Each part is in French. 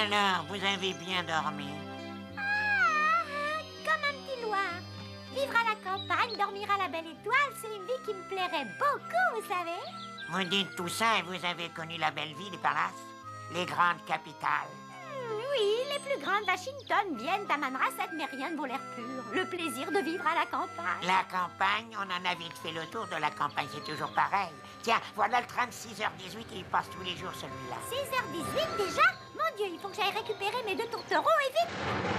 Alors, vous avez bien dormi? Comme un petit loir. Vivre à la campagne, dormir à la belle étoile, c'est une vie qui me plairait beaucoup, vous savez. Vous dites tout ça et vous avez connu la belle vie des palaces? Les grandes capitales? Oui, les plus grandes, Washington, Vienne, Tamanrasset, mais rien ne vaut l'air pur. Le plaisir de vivre à la campagne. La campagne, on en a vite fait le tour de la campagne, c'est toujours pareil. Tiens, voilà le train de 6h18 et il passe tous les jours celui-là. 6h18 déjà? Mon Dieu, il faut que j'aille récupérer mes 2 tourtereaux et vite.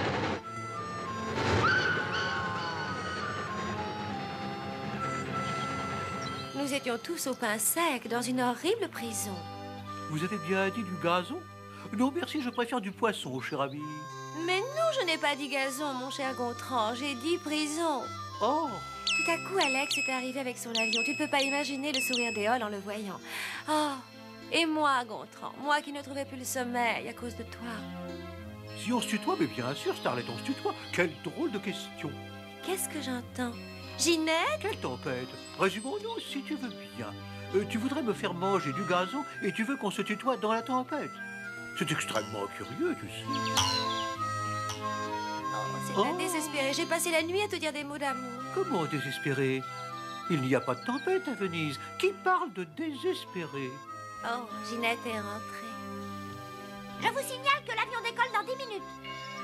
Nous étions tous au pain sec dans une horrible prison. Vous avez bien dit du gazon? Non, merci, je préfère du poisson, cher ami. Mais non, je n'ai pas dit gazon, mon cher Gontran, j'ai dit prison. Oh! Tout à coup, Alex est arrivé avec son avion. Tu ne peux pas imaginer le sourire d'Éole en le voyant. Oh, et moi, Gontran, moi qui ne trouvais plus le sommeil à cause de toi. Si on se tutoie, mais bien sûr, Starlet, on se tutoie. Quelle drôle de question. Qu'est-ce que j'entends? Ginette? Quelle tempête? Résumons-nous, si tu veux bien. Tu voudrais me faire manger du gazon et tu veux qu'on se tutoie dans la tempête. C'est extrêmement curieux, tu sais. Oh, c'est désespéré. J'ai passé la nuit à te dire des mots d'amour. Comment désespéré? Il n'y a pas de tempête à Venise. Qui parle de désespéré? Oh, Ginette est rentrée. Je vous signale que l'avion décolle dans 10 minutes.